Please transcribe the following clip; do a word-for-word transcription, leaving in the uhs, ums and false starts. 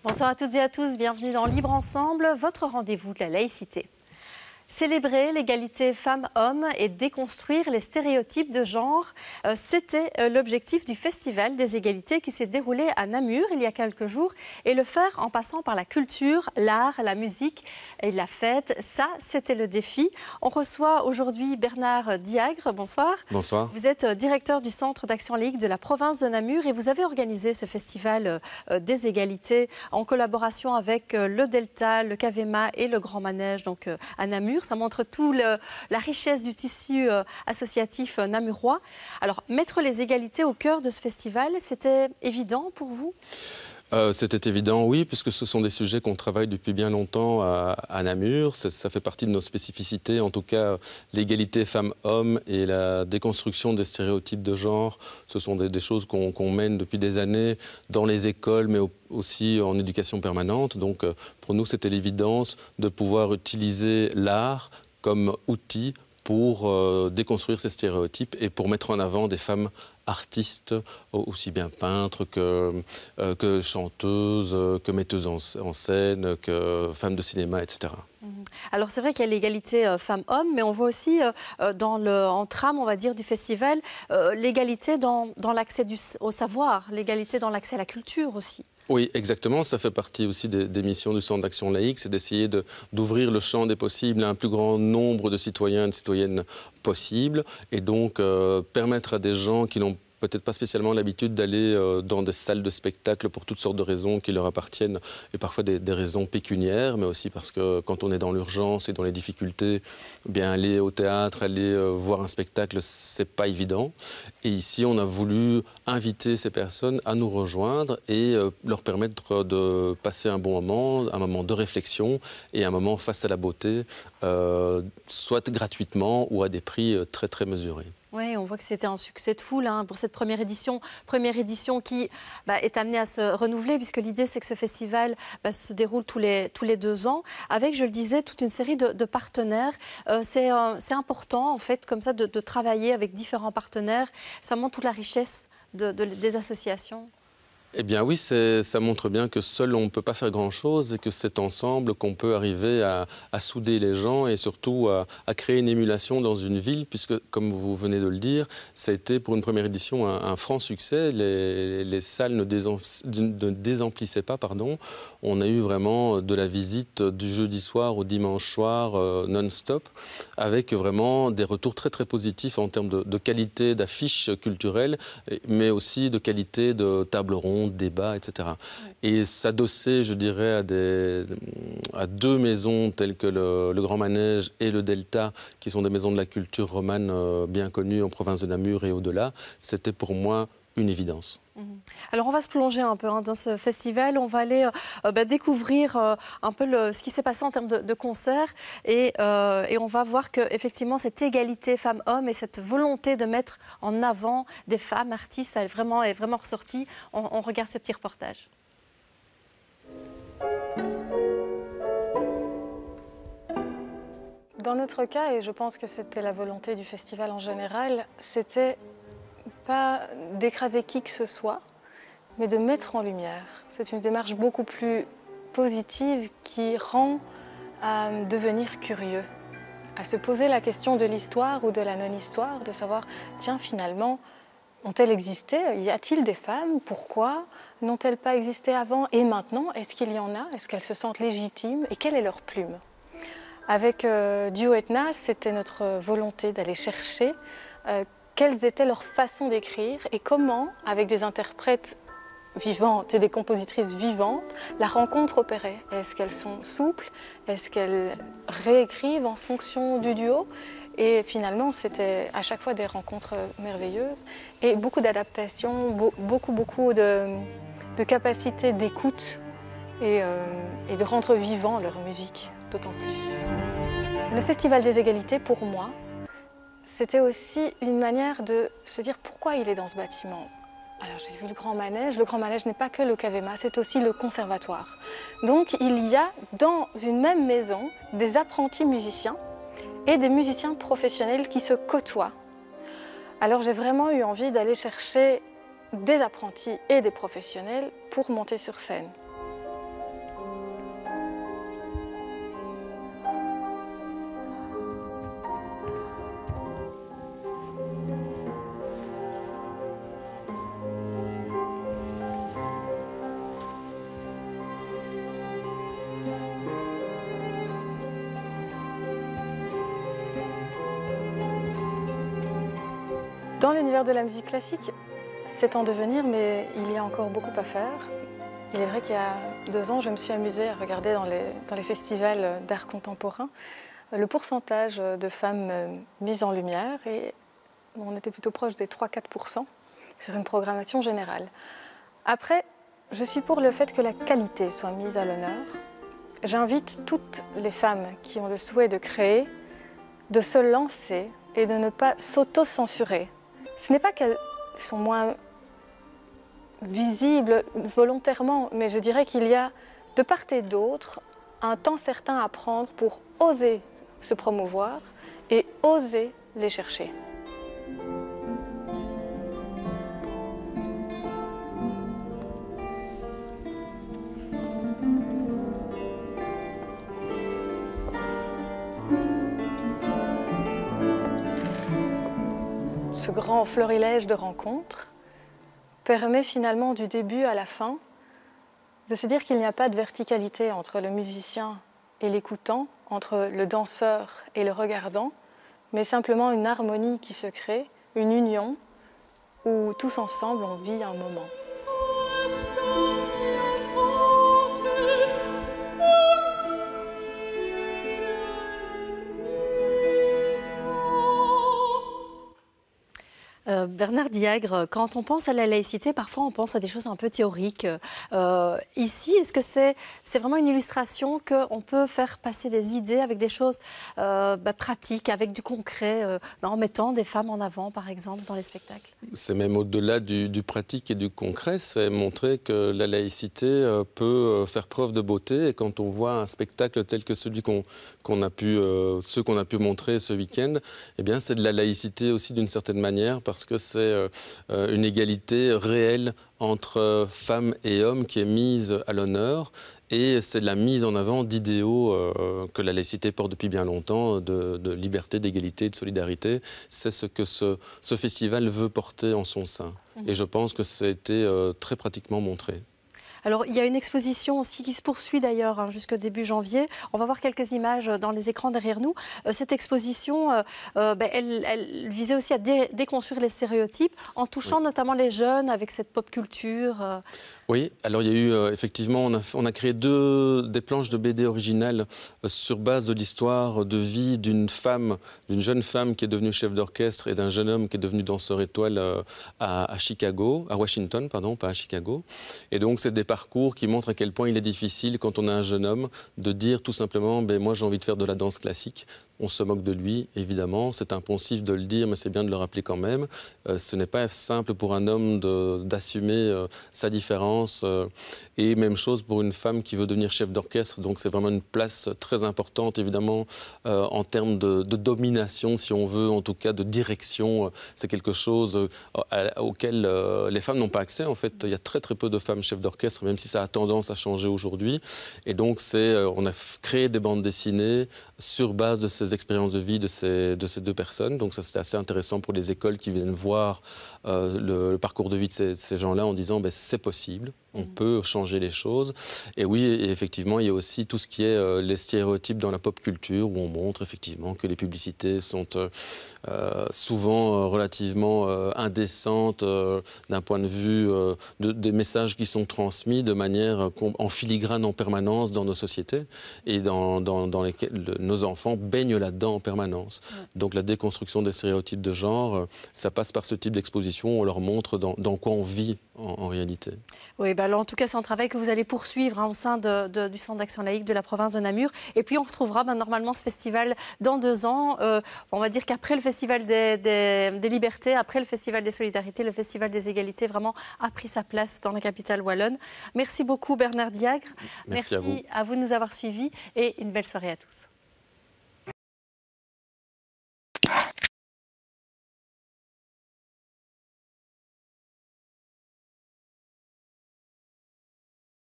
Bonsoir à toutes et à tous, bienvenue dans Libre Ensemble, votre rendez-vous de la laïcité. Célébrer l'égalité femmes-hommes et déconstruire les stéréotypes de genre, euh, c'était euh, l'objectif du Festival des égalités qui s'est déroulé à Namur il y a quelques jours. Et le faire en passant par la culture, l'art, la musique et la fête, ça c'était le défi. On reçoit aujourd'hui Bernard Diagre, bonsoir. Bonsoir. Vous êtes directeur du Centre d'action laïque de la province de Namur et vous avez organisé ce Festival euh, des égalités en collaboration avec euh, le Delta, le Cavema et le Grand Manège donc, euh, à Namur. Ça montre toute la richesse du tissu euh, associatif euh, namurois. Alors, mettre les égalités au cœur de ce festival, c'était évident pour vous ? Euh, C'était évident, oui, puisque ce sont des sujets qu'on travaille depuis bien longtemps à, à Namur. Ça, ça fait partie de nos spécificités, en tout cas l'égalité femmes-hommes et la déconstruction des stéréotypes de genre. Ce sont des, des choses qu'on qu'on mène depuis des années dans les écoles, mais au, aussi en éducation permanente. Donc pour nous, c'était l'évidence de pouvoir utiliser l'art comme outil pour euh, déconstruire ces stéréotypes et pour mettre en avant des femmes artistes, aussi bien peintres que, euh, que chanteuses, que metteuses en, en scène, que femmes de cinéma, et cetera. Alors c'est vrai qu'il y a l'égalité euh, femmes-hommes, mais on voit aussi euh, dans le, en trame, on va dire, du festival, euh, l'égalité dans, dans l'accès au savoir, l'égalité dans l'accès à la culture aussi. Oui, exactement. Ça fait partie aussi des, des missions du Centre d'action laïque, c'est d'essayer d'ouvrir le champ des possibles à un plus grand nombre de citoyens et de citoyennes possibles, et donc euh, permettre à des gens qui n'ont peut-être pas spécialement l'habitude d'aller euh, dans des salles de spectacle pour toutes sortes de raisons qui leur appartiennent, et parfois des, des raisons pécuniaires, mais aussi parce que quand on est dans l'urgence et dans les difficultés, eh bien aller au théâtre, aller euh, voir un spectacle, c'est pas évident. Et ici, on a voulu inviter ces personnes à nous rejoindre et euh, leur permettre de passer un bon moment, un moment de réflexion et un moment face à la beauté, euh, soit gratuitement ou à des prix très très mesurés. Oui, on voit que c'était un succès de foule hein, pour cette première édition. Première édition qui bah, est amenée à se renouveler puisque l'idée c'est que ce festival bah, se déroule tous les, tous les deux ans avec, je le disais, toute une série de, de partenaires. Euh, c'est euh, important en fait comme ça de, de travailler avec différents partenaires. Ça montre toute la richesse de, de, des associations. Eh bien oui, ça montre bien que seul on ne peut pas faire grand-chose et que c'est ensemble qu'on peut arriver à, à souder les gens et surtout à, à créer une émulation dans une ville puisque, comme vous venez de le dire, ça a été pour une première édition un, un franc succès. Les, les salles ne, désem, ne désemplissaient pas, pardon. On a eu vraiment de la visite du jeudi soir au dimanche soir euh, non-stop avec vraiment des retours très très positifs en termes de, de qualité d'affiches culturelles mais aussi de qualité de table ronde, débat, et cetera. Oui. Et s'adosser, je dirais, à, des, à deux maisons telles que le, le Grand Manège et le Delta, qui sont des maisons de la culture romane euh, bien connues en province de Namur et au-delà, c'était pour moi une évidence. Alors on va se plonger un peu hein, dans ce festival, on va aller euh, bah, découvrir euh, un peu le, ce qui s'est passé en termes de, de concerts et, euh, et on va voir qu'effectivement cette égalité femmes-hommes et cette volonté de mettre en avant des femmes artistes, ça est vraiment, est vraiment ressorti. On, on regarde ce petit reportage. Dans notre cas, et je pense que c'était la volonté du festival en général, c'était pas d'écraser qui que ce soit, mais de mettre en lumière. C'est une démarche beaucoup plus positive qui rend à devenir curieux, à se poser la question de l'histoire ou de la non-histoire, de savoir, tiens, finalement, ont-elles existé? Y a-t-il des femmes? Pourquoi? N'ont-elles pas existé avant et maintenant? Est-ce qu'il y en a? Est-ce qu'elles se sentent légitimes? Et quelle est leur plume? Avec euh, Duo Etna, c'était notre volonté d'aller chercher euh, quelles étaient leurs façons d'écrire et comment, avec des interprètes vivantes et des compositrices vivantes, la rencontre opérait. Est-ce qu'elles sont souples? Est-ce qu'elles réécrivent en fonction du duo? Et finalement, c'était à chaque fois des rencontres merveilleuses et beaucoup d'adaptations, beaucoup, beaucoup de, de capacité d'écoute et, euh, et de rendre vivant leur musique, d'autant plus. Le Festival des égalités, pour moi, c'était aussi une manière de se dire pourquoi il est dans ce bâtiment. Alors j'ai vu le Grand Manège, le Grand Manège n'est pas que le Cavema, c'est aussi le conservatoire. Donc il y a dans une même maison des apprentis musiciens et des musiciens professionnels qui se côtoient. Alors j'ai vraiment eu envie d'aller chercher des apprentis et des professionnels pour monter sur scène. Dans l'univers de la musique classique, c'est en devenir, mais il y a encore beaucoup à faire. Il est vrai qu'il y a deux ans, je me suis amusée à regarder dans les, dans les festivals d'art contemporain le pourcentage de femmes mises en lumière, et on était plutôt proche des trois à quatre pour cent sur une programmation générale. Après, je suis pour le fait que la qualité soit mise à l'honneur. J'invite toutes les femmes qui ont le souhait de créer de se lancer et de ne pas s'auto-censurer. Ce n'est pas qu'elles sont moins visibles volontairement, mais je dirais qu'il y a de part et d'autre un temps certain à prendre pour oser se promouvoir et oser les chercher. Ce grand florilège de rencontres permet finalement du début à la fin de se dire qu'il n'y a pas de verticalité entre le musicien et l'écoutant, entre le danseur et le regardant, mais simplement une harmonie qui se crée, une union où tous ensemble on vit un moment. Euh, Bernard Diagre, quand on pense à la laïcité, parfois on pense à des choses un peu théoriques. Euh, ici, est-ce que c'est c'est vraiment une illustration qu'on peut faire passer des idées avec des choses euh, bah, pratiques, avec du concret, euh, en mettant des femmes en avant, par exemple, dans les spectacles? C'est même au-delà du, du pratique et du concret, c'est montrer que la laïcité euh, peut faire preuve de beauté. Et quand on voit un spectacle tel que celui qu'on qu'on a pu, euh, ceux qu'on a pu montrer ce week-end, eh bien, c'est de la laïcité aussi d'une certaine manière, parce que c'est euh, une égalité réelle entre femmes et hommes qui est mise à l'honneur, et c'est la mise en avant d'idéaux euh, que la laïcité porte depuis bien longtemps, de, de liberté, d'égalité, de solidarité. C'est ce que ce, ce festival veut porter en son sein. Mmh. Et je pense que ça a été euh, très pratiquement montré. Alors, il y a une exposition aussi qui se poursuit d'ailleurs hein, jusqu'au début janvier. On va voir quelques images dans les écrans derrière nous. Euh, cette exposition, euh, euh, ben, elle, elle visait aussi à dé déconstruire les stéréotypes en touchant oui. notamment les jeunes avec cette pop culture. Euh... Oui, alors il y a eu euh, effectivement, on a, on a créé deux, des planches de B D originales euh, sur base de l'histoire de vie d'une femme, d'une jeune femme qui est devenue chef d'orchestre et d'un jeune homme qui est devenu danseur étoile euh, à, à Chicago, à Washington, pardon, pas à Chicago. Et donc c'est des parcours qui montrent à quel point il est difficile quand on a un jeune homme de dire tout simplement ben, « moi j'ai envie de faire de la danse classique ». On se moque de lui, évidemment, c'est impensif de le dire, mais c'est bien de le rappeler quand même. Euh, ce n'est pas simple pour un homme d'assumer euh, sa différence. Euh, et même chose pour une femme qui veut devenir chef d'orchestre. Donc c'est vraiment une place très importante, évidemment, euh, en termes de, de domination, si on veut, en tout cas de direction. C'est quelque chose euh, auquel euh, les femmes n'ont pas accès. En fait, il y a très très peu de femmes chefs d'orchestre, même si ça a tendance à changer aujourd'hui. Et donc, c'est, euh, on a créé des bandes dessinées sur base de ces expériences de vie de ces, de ces deux personnes. Donc ça, c'était assez intéressant pour les écoles qui viennent voir euh, le, le parcours de vie de ces, de ces gens-là en disant ben, c'est possible, on mmh. peut changer les choses. Et oui, et effectivement, il y a aussi tout ce qui est euh, les stéréotypes dans la pop culture, où on montre effectivement que les publicités sont euh, souvent euh, relativement euh, indécentes euh, d'un point de vue euh, de, des messages qui sont transmis de manière euh, en filigrane en permanence dans nos sociétés et dans, dans, dans lesquelles le, nos enfants baignent là-dedans en permanence. Ouais. Donc la déconstruction des stéréotypes de genre, ça passe par ce type d'exposition, on leur montre dans, dans quoi on vit en, en réalité. Oui, bah alors en tout cas c'est un travail que vous allez poursuivre hein, au sein de, de, du Centre d'action laïque de la province de Namur. Et puis on retrouvera bah, normalement ce festival dans deux ans. Euh, on va dire qu'après le Festival des, des, des libertés, après le Festival des solidarités, le Festival des égalités vraiment a pris sa place dans la capitale wallonne. Merci beaucoup Bernard Diagre. Merci, Merci à vous. à vous de nous avoir suivis et une belle soirée à tous.